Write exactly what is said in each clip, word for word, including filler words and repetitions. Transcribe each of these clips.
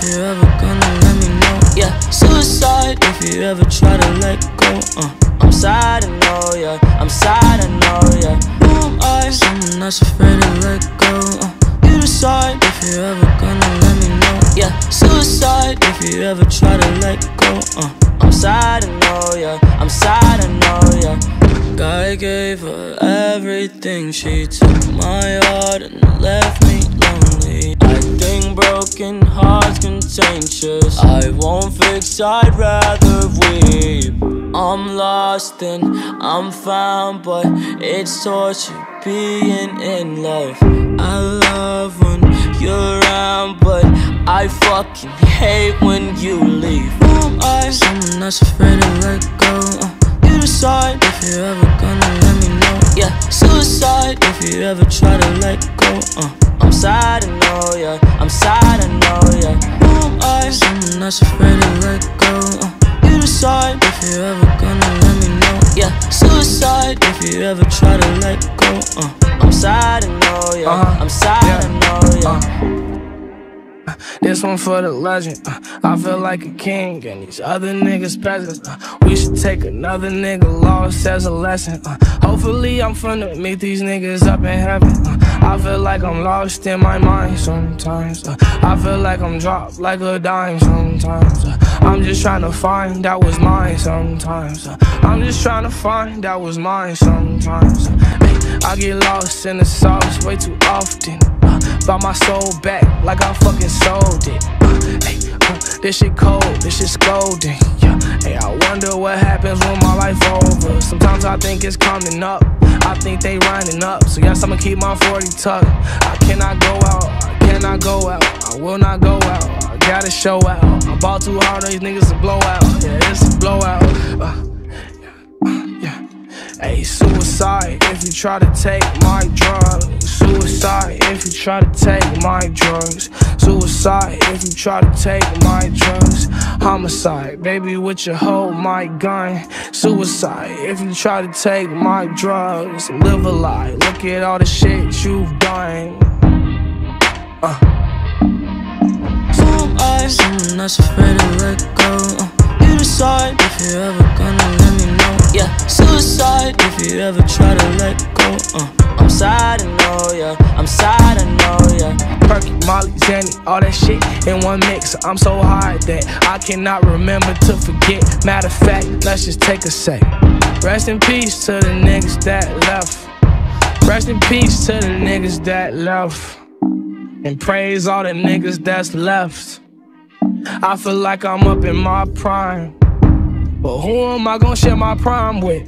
you ever gonna let me know. Yeah, suicide if you ever try to let go. uh. I'm sad, I know, yeah, I'm sad, I know, yeah. Who am I? Someone that's afraid to let go. uh. You decide if you ever gonna let me know. Yeah, suicide if you ever try to let go. uh. I'm sad, I know, yeah, I'm sad, I know, yeah. I gave her everything, she took my heart and left me lonely. I think broken hearts contagious. I won't fix, I'd rather weep. I'm lost and I'm found, but it's torture being in love. I love when you're around, but I fucking hate when you leave. Who am I? Someone that's afraid to let go. uh. You decide if you ever gonna let me know. Yeah, suicide if you ever try to let go. uh. I'm sad, I know, yeah, I'm sad, I know, yeah. Who am I? Someone that's afraid to let go. uh. You decide if you ever gonna let me know. Yeah, suicide if you ever try to let go. uh. I'm sad, I know, yeah, uh-huh. I'm sad, yeah. I know, yeah. uh. This one for the legend. uh, I feel like a king and these other niggas peasants. uh, We should take another nigga lost as a lesson. uh, Hopefully I'm finna meet these niggas up in heaven. uh, I feel like I'm lost in my mind sometimes. uh, I feel like I'm dropped like a dime sometimes. uh, I'm just trying to find that was mine sometimes. uh, I'm just trying to find that was mine sometimes. uh, ay, I get lost in the sauce way too often. Bought my soul back like I fucking sold it. uh, hey, uh, This shit cold, this shit scolding. Yeah, hey, I wonder what happens when my life over. Sometimes I think it's coming up, I think they running up. So yes, I'ma keep my forty tucked. I cannot go out, I cannot go out, I will not go out, I gotta show out. I ball too hard, these niggas a blowout. Yeah, it's a blowout. uh, Hey, suicide if you try to take my drugs. Suicide if you try to take my drugs. Suicide if you try to take my drugs. Homicide, baby, would you hold my gun? Suicide if you try to take my drugs. Live a lie, look at all the shit you've done. uh. Who am I? Someone that's afraid to let go. uh. You decide if you ever gonna let me know. Yeah, suicide if you ever try to let go. uh. I'm sad, I know, yeah, I'm sad, I know, yeah. Perky, Molly, Zanny, all that shit in one mix. I'm so high that I cannot remember to forget. Matter of fact, let's just take a sec. Rest in peace to the niggas that left. Rest in peace to the niggas that left. And praise all the niggas that's left. I feel like I'm up in my prime, but who am I gonna share my prime with?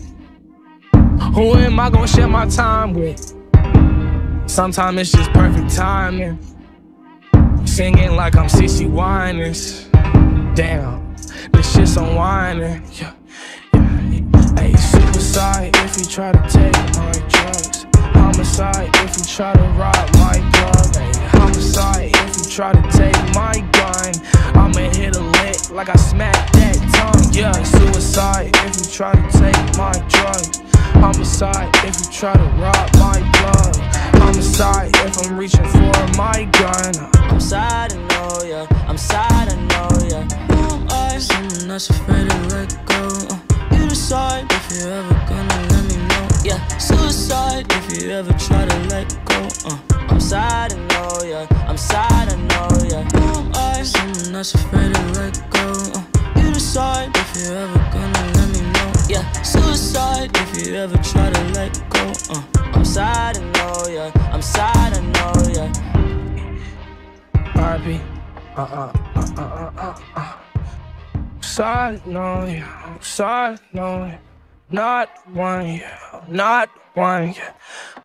Who am I gonna share my time with? Sometimes it's just perfect timing. Singing like I'm C C Winans. Damn, this shit's unwinding. Yeah, yeah. Hey, suicide if you try to take my drugs. Homicide if you try to rob my plug. Hey, homicide if you try to take my gun. I'ma hit a lick like I smacked that tongue. Yeah, suicide if you try to take my drugs. Homicide if you try to rob my blood. Homicide if I'm reaching for my gun. I'm sad, I know, yeah, I'm sad, I know, yeah. Who am I? Someone that's afraid to let go. uh. You decide if you ever gonna let me know. Yeah, suicide if you ever try to let go. uh. I'm sad, I know, yeah, I'm sad, I know, yeah. Who am I? Someone that's afraid to let go. uh. You decide if you ever gonna let me know. Yeah, suicide if you ever try to let go. uh. I'm sad, I know, yeah, I'm sad, I know, yeah. R I P Uh uh uh uh uh uh uh. Sad, no, yeah. Sad, no, yeah. Not one, yeah. Not one, yeah.